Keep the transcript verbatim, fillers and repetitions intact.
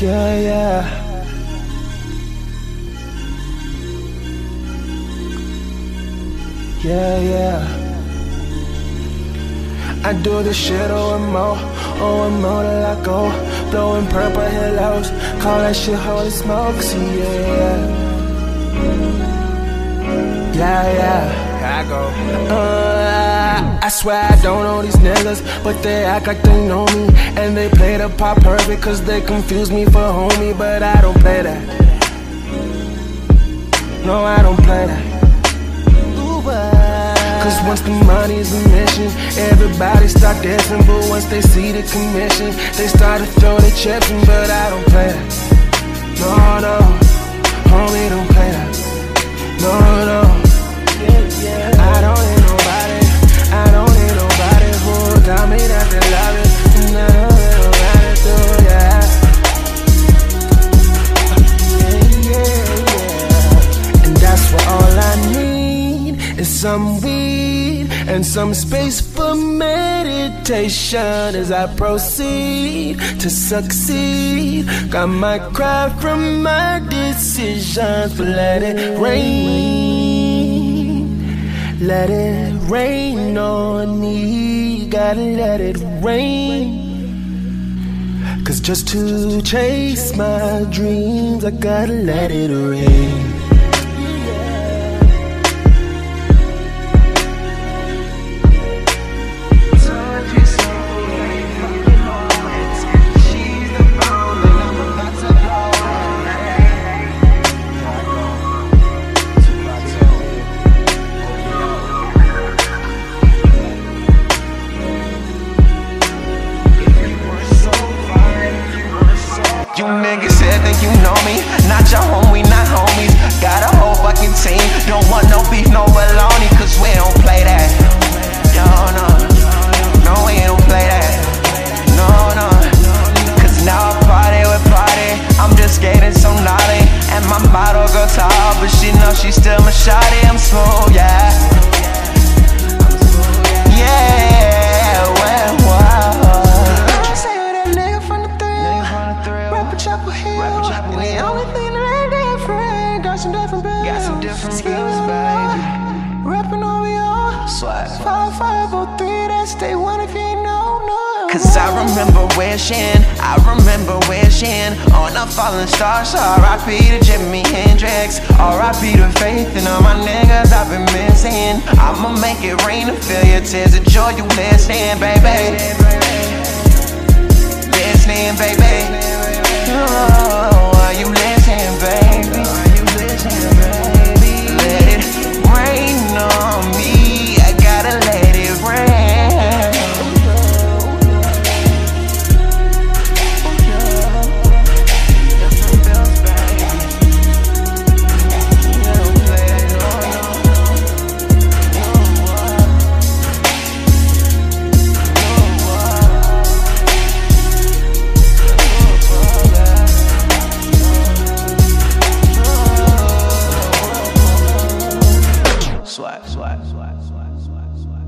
Yeah, yeah. Yeah, yeah. I do this shit over more, over more till I go. Blowing purple halos, call that shit holy smokes, yeah. Yeah, yeah, I go. Uh, I swear I don't know these niggas, but they act like they know me. And they play the pop perfect cause they confuse me for homie. But I don't play that. No, I don't play that. Cause once the money's a mission, everybody start dancing. But once they see the commission, they start to throw their chips in. But I don't play that. No, no, homie, don't play that. No, no, I don't need nobody. I don't need nobody who tell me that they love it. And I don't need nobody to, yeah. Yeah, yeah, yeah. And that's what all I need is some weed and some space for meditation as I proceed to succeed. Got my craft from my decisions, but let it rain, let it rain on me. Gotta let it rain. Cause just to chase my dreams, I gotta let it rain. You niggas said that you know me, not your homie, not homies. Got a whole fucking team, don't want no beef, no baloney, cause we don't play that. Yo, no, no, we don't play that. No, no, cause now I party with party, I'm just getting so naughty. And my model girl tall, but she knows she still my shawty. I'm smooth, yeah. Yeah, well, wow. Chapel Hill, and the only thing that ain't different, got some different bills, got some different bills, baby. Rapping over y'all, swag, five, five, oh, three, that's day one if you ain't know, no. Cause I remember wishing, I remember wishing on a falling star. So R I P to Jimi Hendrix, R I P to Faith, and all my niggas I've been missing. I'ma make it rain and feel your tears of joy. You listening, baby? Listening, baby? Oh, are you listening, baby? Are you listening, baby? Let it rain on me. I gotta let it rain. Different bills, baby. You don't play that, no, swag, swag, swag, swag, swag, swag.